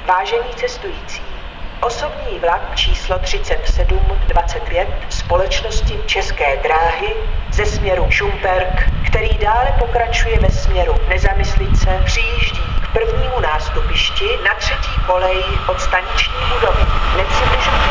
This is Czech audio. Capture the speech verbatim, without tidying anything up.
Vážení cestující, osobní vlak číslo třicet sedm dvacet pět společnosti České dráhy ze směru Šumperk, který dále pokračuje ve směru Nezamyslice, přijíždí k prvnímu nástupišti na třetí koleji od staniční budovy. Nepřibližujte